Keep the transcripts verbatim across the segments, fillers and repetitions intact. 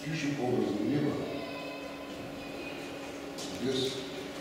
пишем образом неба без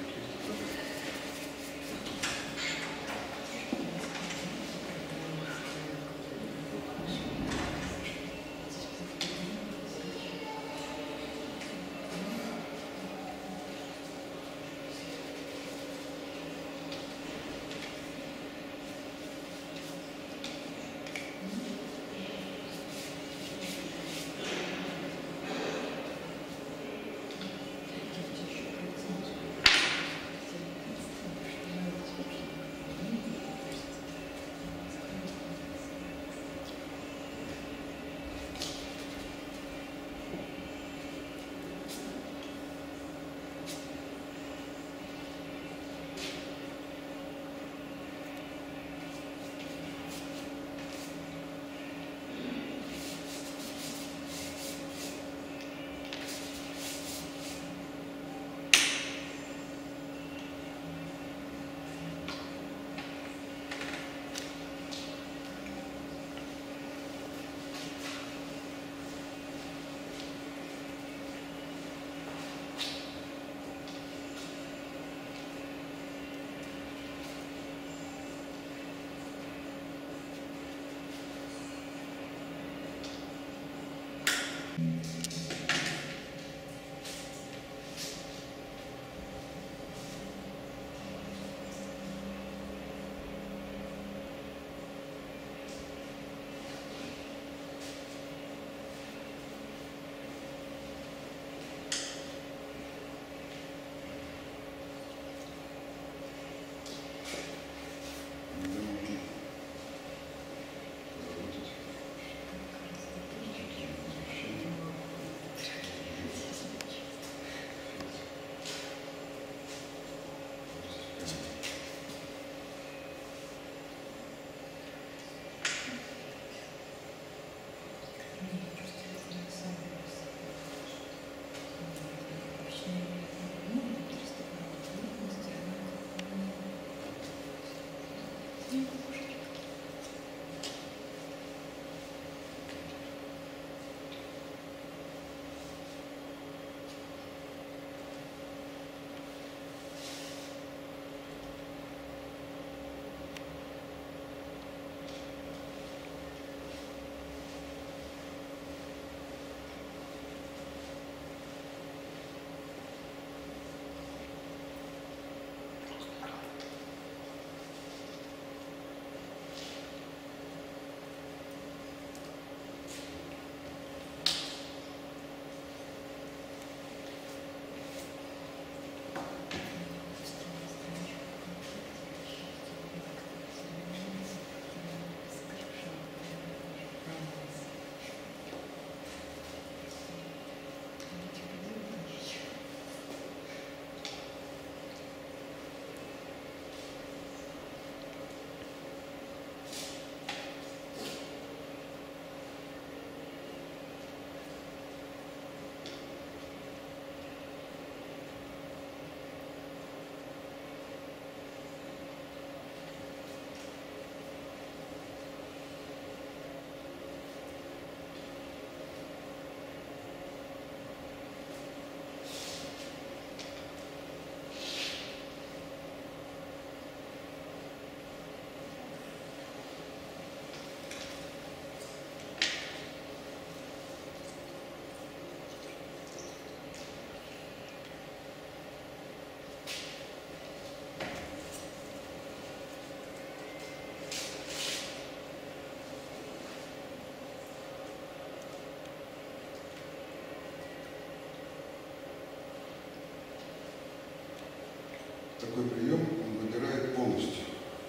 такой прием, он выбирает полностью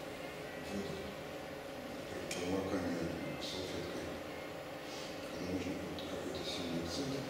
промокание салфеткой, когда нужно какой-то сильный акцент.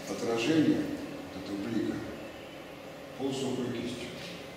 отражение этого блика полусухой кистью.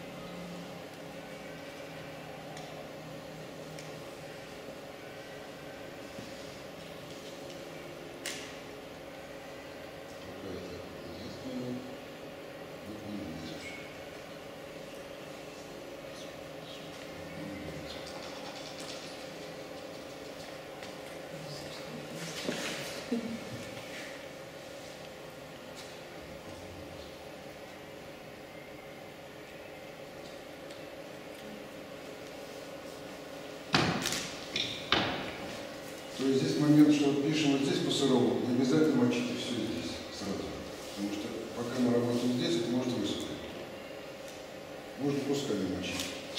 То есть здесь момент, что пишем вот здесь по сырому, не обязательно мочите все здесь сразу. Потому что пока мы работаем здесь, это может высохнуть. Можно кусками мочить.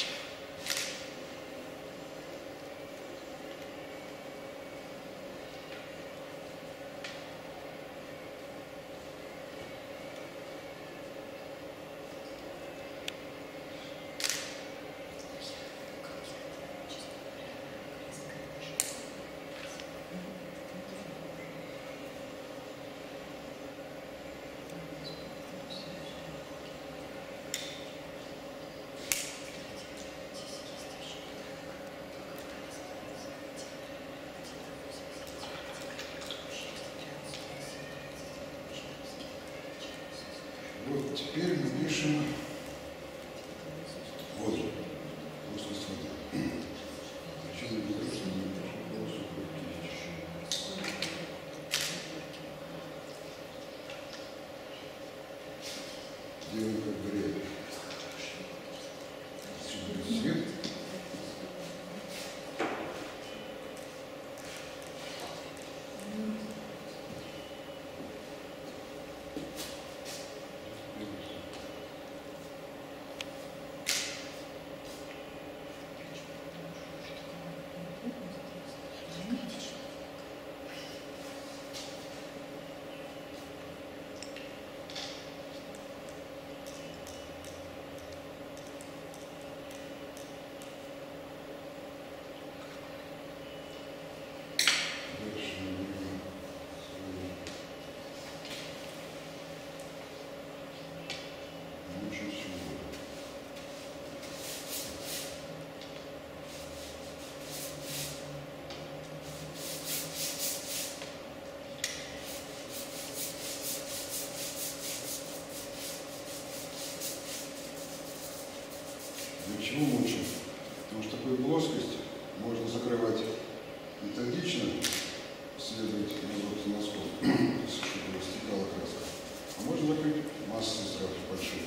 Вот теперь мы пишем воду, плоскость воды. Зачем я говорю, что мы пишем полусухой кистью? Делаем как бы ряд. Отсюда будет свет. Для чего мучим? Потому что такую плоскость можно закрывать методично, следовать на носком, чтобы растекала краска. А можно закрыть массой сразу большой.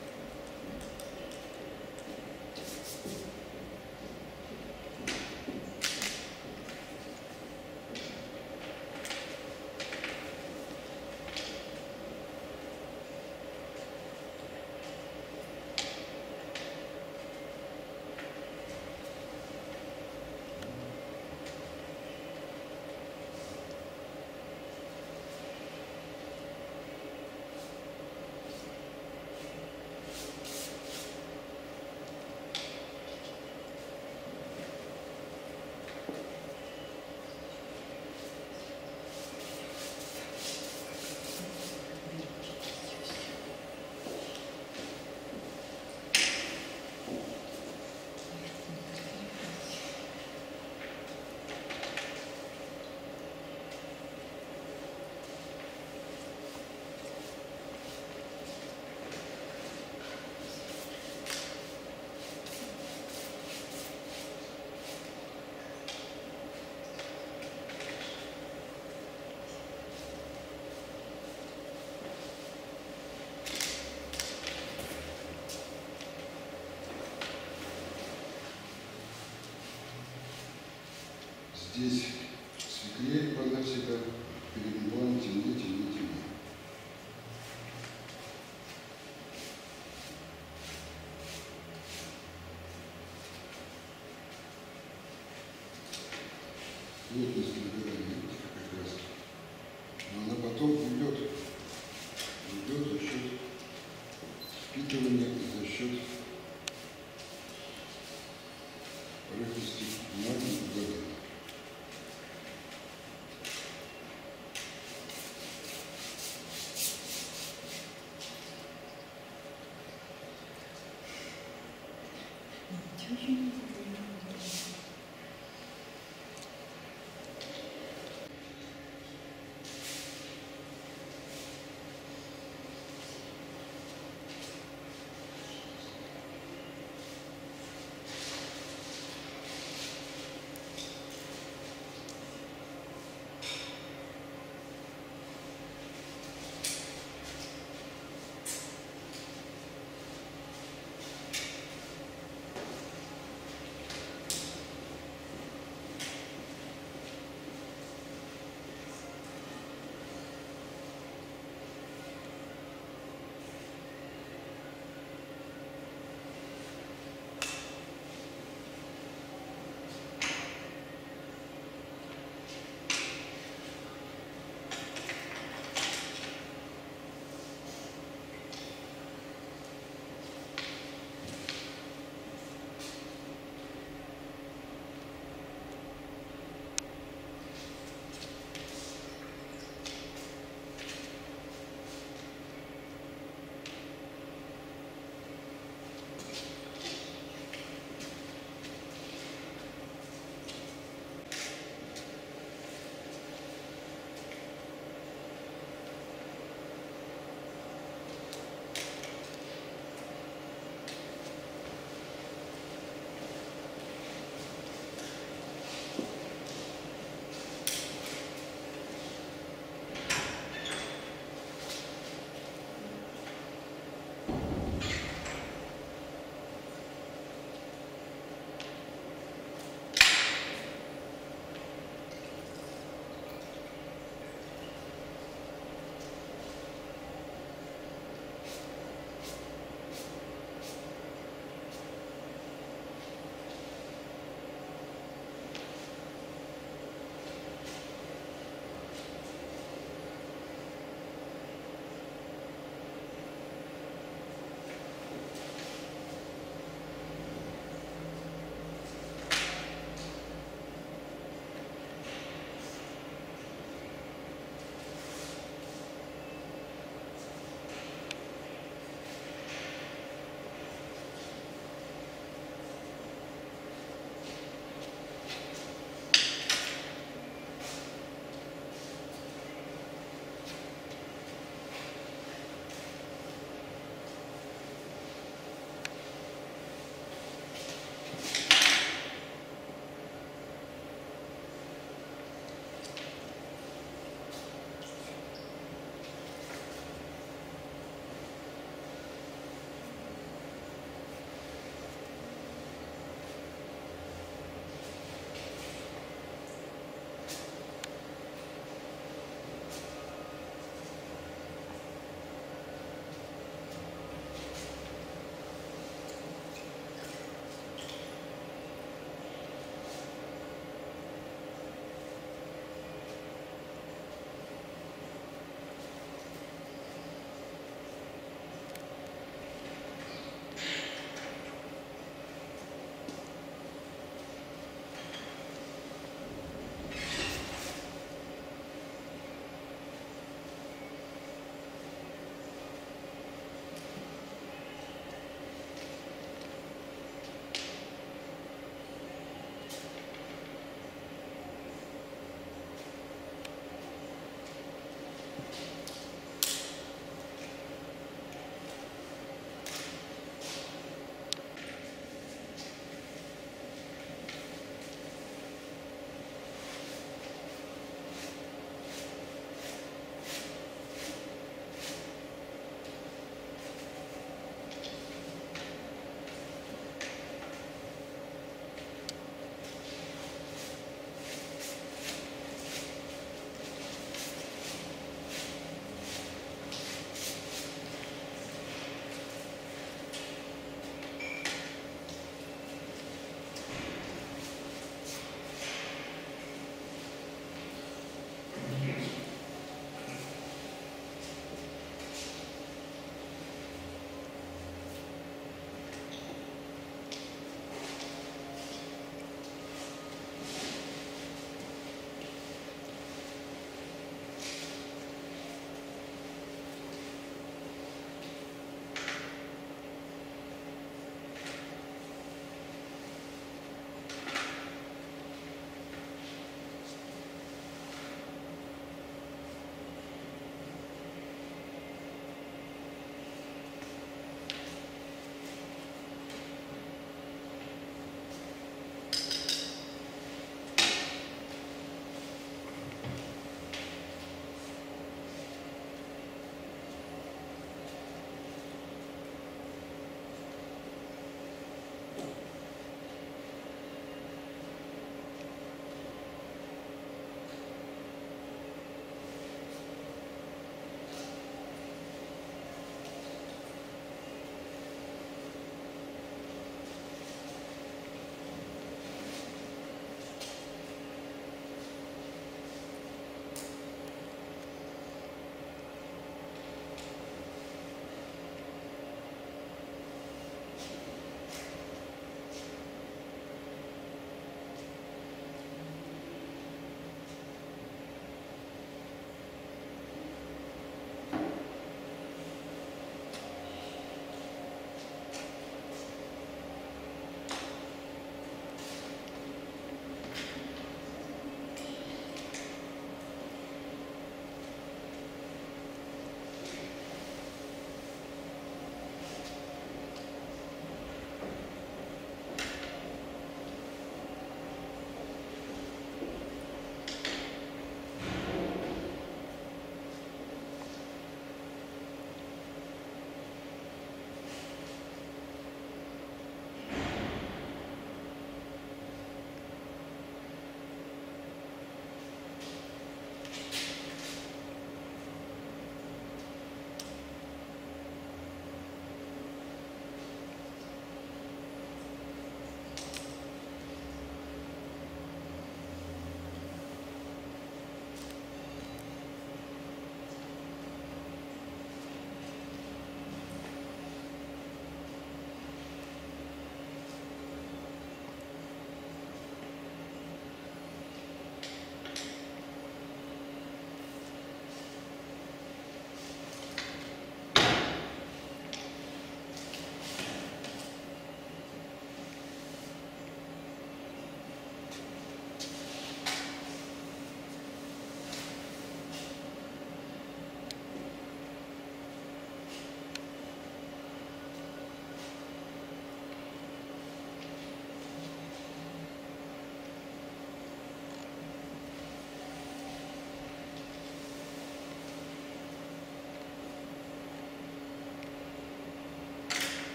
Здесь светлее вода всегда, перед планом темнее, темнее, темнее. Плотность набирания, видите, как раз. Но она потом уйдет, уйдет за счет впитывания и за счет поверхности бумаги и воды.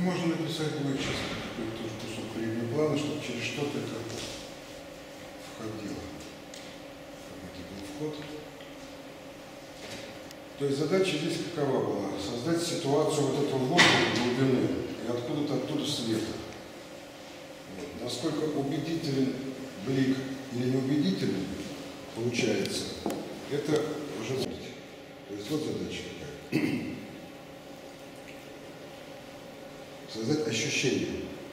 можно написать будет сейчас какой-то тоже кусок переднего плана, чтобы через что-то это входило. Какой-то был вход. То есть задача здесь какова была? Создать ситуацию вот этого воздуха глубины и откуда-то оттуда света. Вот. Насколько убедителен блик или неубедителен получается, это уже будет. То есть вот задача какая. Создать ощущение.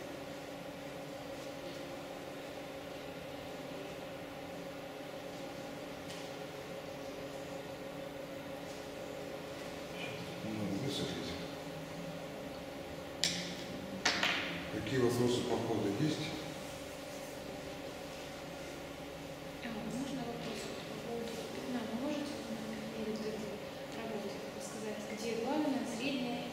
Надо высветлить. Какие вопросы по ходу есть? А, можно вопрос по поводу пятна? Вы можете на примере вот этой работы сказать, где главное, среднее?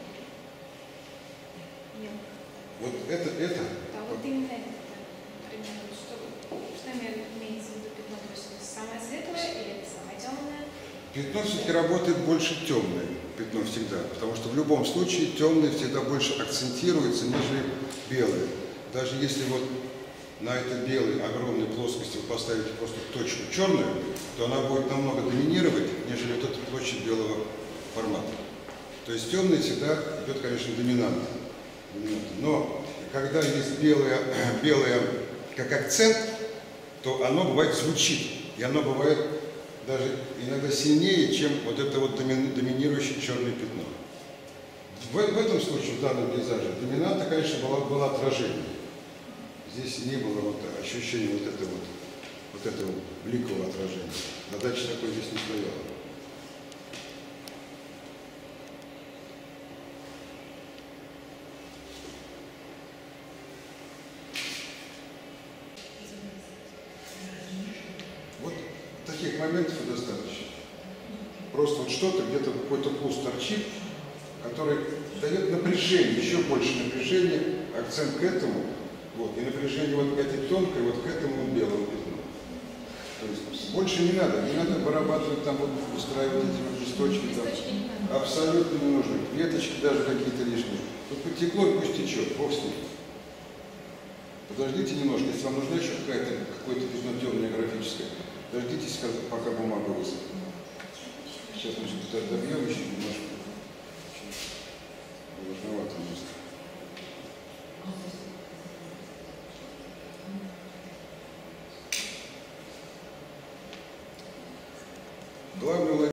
Нет. Вот это, это. Да, вот именно это, например, что, что имеется в виду пятно? То есть самое светлое или это самое темное? Пятно все-таки работает больше темное. Пятно всегда. Потому что в любом случае темное всегда больше акцентируется, нежели белое. Даже если вот на этой белой огромной плоскости вы поставите просто точку черную, то она будет намного доминировать, нежели вот эта площадь белого формата. То есть темное всегда идет, конечно, доминантно. Но когда есть белое, белое как акцент, то оно бывает звучит. И оно бывает даже иногда сильнее, чем вот это вот доминирующее черное пятно. В, в этом случае, в данном пейзаже, доминанта, конечно, была, было отражение. Здесь не было вот ощущения вот этого вот, вот этого бликового отражения. Задача такой здесь не стояла. Вот таких моментов и достаточно. Просто вот что-то, где-то какой-то куст торчит, который дает напряжение, еще больше напряжения, акцент к этому, вот, и напряжение вот к этой тонкой, вот к этому белому пятну. То есть больше не надо, не надо вырабатывать там, вот, устраивать эти вот листочки, там, абсолютно не нужно, веточки даже какие-то лишние. Вот потекло, и пусть течет, бог с ним. Подождите немножко, если вам нужна еще какая-то, какое-то пятно темное графическое, дождитесь, пока бумага высохнет. Сейчас мы что-то добьем еще немножко. Важновато место. Главное